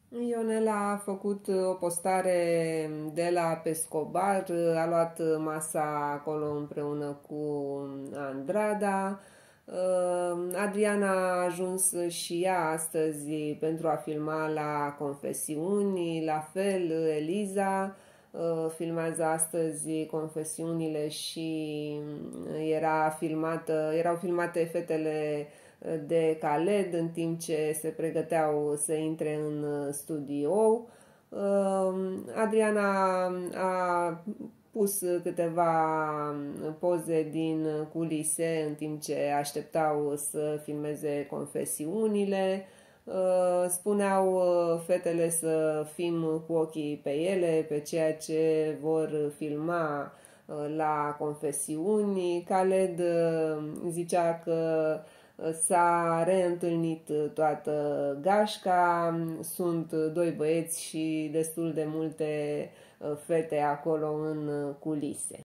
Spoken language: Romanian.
Ionela a făcut o postare de la Pescobar, a luat masa acolo împreună cu Andrada. Adriana a ajuns și ea astăzi pentru a filma la confesiuni, la fel Eliza filmează astăzi confesiunile și erau filmate fetele de Khaled în timp ce se pregăteau să intre în studio. Adriana a pus câteva poze din culise în timp ce așteptau să filmeze confesiunile. Spuneau fetele să fim cu ochii pe ele, pe ceea ce vor filma la confesiuni. Khaled zicea că s-a reîntâlnit toată gașca, sunt doi băieți și destul de multe fete acolo în culise.